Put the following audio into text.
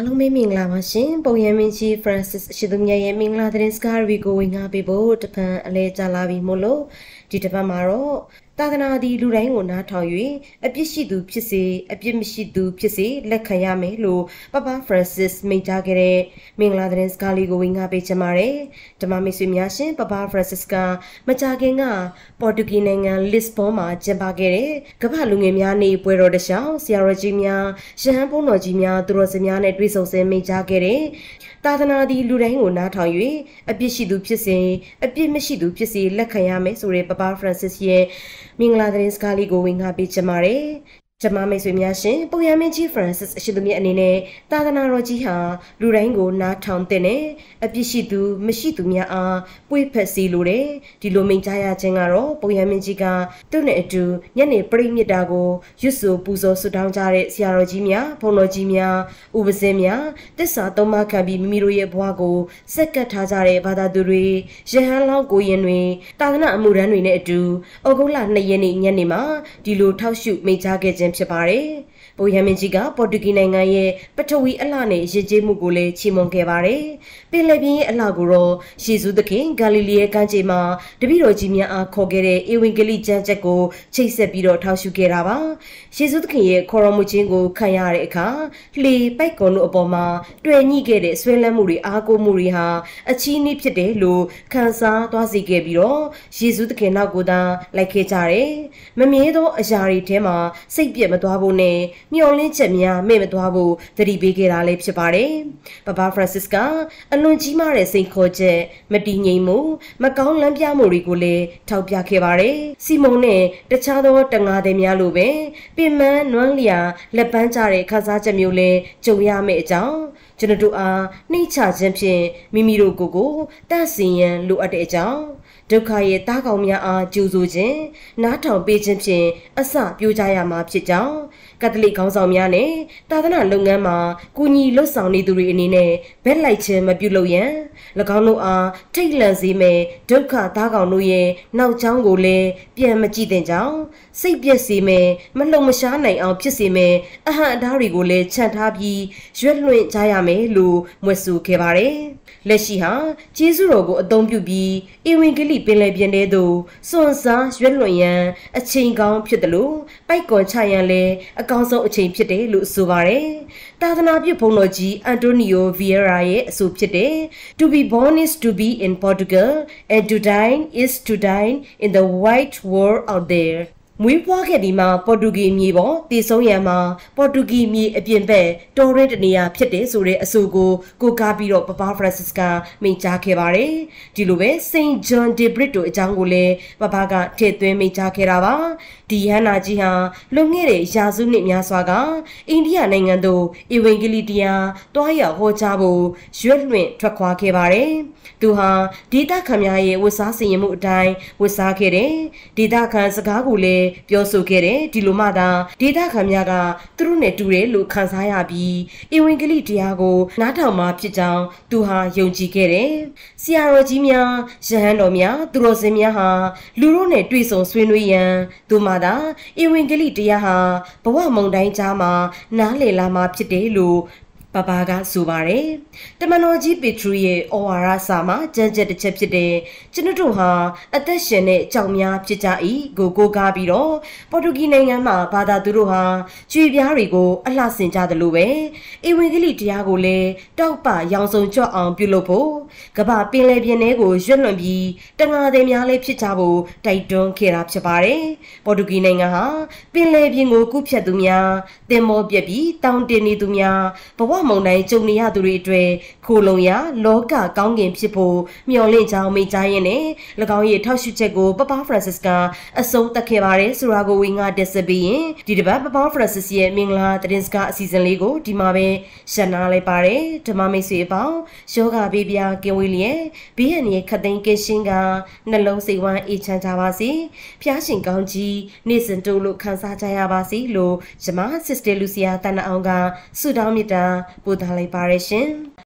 အားလုံးပဲမင်္ဂလာပါရှင်ပုံရမင်းကြီး Francis ရှိသူမြတ်ရဲ့မင်္ဂလာသတင်းစကားတွေကိုဝင်ငါပေးဖို့တပံအလဲကြလာပြီမို့လို့ဒီတပတ်မှာတော့သာသနာသည်လူတိုင်းကိုနားထောင်၍အပြစ်ရှိသူဖြစ်စေအပြစ်မရှိသူဖြစ်စေလက်ခံရမယ်လို့ပပ Francis မိန့်ကြားခဲ့တဲ့မင်္ဂလာသတင်းစကားလေးကိုဝင်ငါပေးချင်ပါတယ်ဓမ္မမိတ်ဆွေများရှင်ပပ Francis ကမကြာခင်ကပေါ်တူဂီနိုင်ငံလစ်ဘွန်မှာကျင်းပခဲ့တဲ့ကမ္ဘာလူငယ်များနေ့ပွဲတော်တစ်လျှောက်ဆရာတော်ကြီးများရဟန်းဘုန်းတော်ကြီးများသူတော်စင်များနဲ့တွေ့ဆုံဆဲမိန့်ကြားခဲ့တဲ့သာသနာသည်လူတိုင်းကိုနားထောင်၍အပြစ်ရှိသူဖြစ်စေအပြစ်မရှိသူဖြစ်စေလက်ခံရမယ်ဆိုတဲ့ပပ Francis ရဲ့မင်္ဂလာသတင်းစကားလေးကိုဝင်ငါပေးချင်ပါတယ်ကျမမိတ်ဆွေများရှင်ပုံရမင်းကြီး Francis အရှိသူမြတ်အနေနဲ့သာသနာတော်ကြီးဟာလူတိုင်းကိုနားထောင်တဲ့အပြစ်ရှိသူမရှိသူများအားပွေ့ဖက်စီလိုတဲ့ဒီလိုမိန့်ကြားရခြင်းကတော့ပုံရမင်းကြီးကသူ့နဲ့အတူညနေပရိမြစ်တာကိုရွတ်ဆိုပူဇော်ဆုတောင်းကြတဲ့ဆရာတော်ကြီးများဘုန်းတော်ကြီးများဥပဇင်းများတစ္ဆာသုံးပါးခံပြီးမိမိတို့ရဲ့ဘဝကိုစက်ကပ်ထားကြတဲ့ဘာသာသူတွေရဟန်းလောင်းကိုရင်တွေသာသနာအမှုရန်တွေနဲ့အတူဩဂုတ်လ2ရက်နေ့ညနေမှာဒီလိုထောက်ရှုမိန့်ကြားခဲ့ခြင်းဖြစ်ပါတယ်။ပုံရမင်းကြီးကပေါ်တူဂီနိုင်ငံရဲ့ပထဝီအလှနဲ့ရည်ကြည်မှုကိုလည်းချီးမွမ်းခဲ့ပါတယ်။ပင်လယ်ပြင်ရဲ့အလှကိုတော့ယေရှုသခင်ဂါလိလီရဲ့ကမ်းခြေမှာတပည့်တော်ကြီးများအားခေါ်ခဲ့တဲ့ဧဝံဂေလိကျမ်းချက်ကိုချိတ်ဆက်ပြီးတော့ထောက်ရှုခဲ့တာပါ။ယေရှုသခင်ရဲ့ခေါ်တော်မူခြင်းကိုခံရတဲ့အခါလှေပိုက်ကွန်တို့အပေါ်မှာတွေ့ညှိခဲ့တဲ့ဆွဲလန်းမှုတွေအားကိုးမှုတွေဟာအချီးနှီးဖြစ်တယ်လို့ခံစားသွားစေခဲ့ပြီးတော့ယေရှုသခင်နောက်ကိုသာလိုက်ခဲ့ကြတယ်။မမြဲသောအရာတွေထဲမှာစိတ်ပြတ်မသွားဖို့နဲ့မျော်လင့်ချက်များမဲ့မသွားဖို့သတိပေးခဲ့တာလည်းဖြစ်ပါတယ်။ပပ Francis ကအလွန်ကြီးမားတဲ့စိန်ခေါ်ချက်မတည်ငြိမ်မှုမကောင်းလမ်းပြမှုတွေကိုလည်းထောက်ပြခဲ့ပါတယ်။စီမုန်နဲ့တခြားသောတငါးသည်များလိုပဲပင်မနွမ်းလျာလက်ပန်းကျတဲ့ခန်းစားချက်မျိုးလည်းကြုံရမယ့်အကြောင်းကျွန်တော်တို့အားနှိမ့်ချခြင်းဖြင့်မိမိတို့ကိုတန့်စင်ရန်လိုအပ်တဲ့အကြောင်းဒုက္ခရဲ့တားကောင်များအားကြိုဆိုခြင်းနားထောင်ပေးခြင်းဖြင့်အစပြိုးကြရမှာဖြစ်ကြောင်းကက်သလစ်ခေါင်းဆောင်များနဲ့သာသနာလုပ်ငန်းမှာကူညီလှုပ်ဆောင်နေသူတွေအနေနဲ့ဘက်လိုက်ခြင်းမပြုလုပ်ရန်၎င်းတို့အားထိတ်လန့်စေမဲ့ဒုက္ခတားကောင်တို့ရဲ့နောက်ကျောင်းကိုလည်းပြန်မကြည့်တဲ့ကြောင်းစိတ်ပြည့်စေမဲ့မလှုပ်မရှားနိုင်အောင်ဖြစ်စေမဲ့အဟံအတားတွေကိုလည်းခြံထားပြီးရွက်လွှင့်ကြရမယ်လို့မွဲ့ဆိုခဲ့ပါတယ်လက်ရှိဟာကျေးဇူးတော်ကိုအသုံးပြုပြီးဧဝံဂေလိပင်လယ်ပြင်ထဲသို့စွန့်စားရွက်လွှင့်ရန်အချိန်ကောင်းဖြစ်တယ်လို့ပိုက်ကွန်ချရန်လည်းအကောင်းဆုံးအချိန်ဖြစ်တယ်လို့ဆိုပါတယ်။သာသနာပြုဘုန်းတော်ကြီးအန်တိုနီယိုဗီယေရာရဲ့အဆိုဖြစ်တဲ့ To be born is to be in Portugal and to die is to die in the white world out thereမွေးဖွားခဲ့ဒီမှာပေါ်တူဂီမြေပေါ်တည်ဆုံးရန်မှာပေါ်တူဂီမြေအပြင်ဘက်တော်ရဲတနေရာဖြစ်တယ်ဆိုတဲ့အဆိုကိုကားပြီးတော့ပပ Francis ကမိန့်ကြားခဲ့ပါတယ်ဒီလိုပဲ Saint John de Brito အကြောင်းကိုလည်းပပကထည့်သွင်းမိန့်ကြားခဲ့တာပါဒီဟန္နာကြီးဟာလွန်ခဲ့တဲ့ရာစုနှစ်များစွာကအိန္ဒိယနိုင်ငံသို့ဧဝံဂေလိတရားတွားရောက်ဟောကြားဖို့ရွက်လွှင့်ထွက်ခွာခဲ့ပါတယ်သူဟာဒေသခံများရဲ့ဝတ်စားစင်ရင်မှုအတိုင်းဝတ်စားခဲ့တယ်ဒေသခံစကားကိုလည်းပြောဆိုခဲ့တယ်ဒီလိုမှသာဒေသခံများကသူတို့နဲ့တူတယ်လို့ခံစားရပြီးဧဝံဂေလိတရားကိုနားထောင်မှဖြစ်ကြောင်းသူဟာယုံကြည်ခဲ့တယ်ဆရာတော်ကြီးများယဟန်တော်များသူတော်စင်များဟာလူတို့နဲ့တွေ့ဆုံဆွေးနွေးရန်သူမှသာဧဝံဂေလိတရားဟာဘဝမုန်တိုင်းကြားမှာနားလည်လာမှဖြစ်တယ်လို့ပပကဆိုပါတယ်တမန်တော်ကြီးပေထရုရဲ့ဩဝါဒစာမှာကြံ့ကြက်တစ်ချက်ဖြစ်တဲ့ကျွန်တော်တို့ဟာအသက်ရှင်တဲ့ကြောင်များဖြစ်ကြ၏ကိုကားပြီးတော့ပေါ်တူဂီနိုင်ငံမှာဘာသာသူတို့ဟာကြွေပြားတွေကိုအလှဆင်ကြတယ်လို့ပဲဧဝံဂေလိတရားကိုလည်းတောက်ပရောင်စုံကြွအောင်ပြုလုပ်ဖို့ကမ္ဘာပင်လယ်ပြင်ထဲကိုရွတ်လွန်ပြီးတငါသည်များလည်းဖြစ်ကြဖို့တိုက်တွန်းခဲ့တာဖြစ်ပါတယ်ပေါ်တူဂီနိုင်ငံဟာပင်လယ်ပြင်ကိုကူးဖြတ်သူများတင်မောပြက်ပြီးတောင်တင်နေသူများဘဝမုန်တိုင်းကြုံနေရသူတွေအတွက်ခိုလုံရလောကကောင်းကင်ဖြစ်ဖို့မျှော်လင့်ကြောင်းမိန့်ကြားရင်းနဲ့၎င်းရဲ့ထောက်ရှုချက်ကိုပပ Francis ကအဆုံးသတ်ခဲ့ပါတယ်ဆိုတာကိုဝင်ငါတက်ဆက်ပြီးရင်ဒီတစ်ပတ်ပပ Francis ရဲ့မင်္ဂလာသတင်းစကားအစီအစဉ်လေးကိုဒီမှာပဲရှင်းနာလိုက်ပါတယ်ဓမ္မမိတ်ဆွေအပေါင်းယောဂဘေးပြားကင်ဝေးလျက်ဘေးရန်ရဲ့ခတ်သိမ်းကင်းရှင်းကနှလုံးစိတ်ဝမ်းအေးချမ်းကြပါစေဖျားရှင်ကောင်းကြီးနေ့စဉ်တို့လို့ခံစားကြရပါစေလို့ဂျမ Sister Lucia တန်အောင်ကဆုတောင်းမြတ်တာပို့ထားလိုက်ပါရရှင်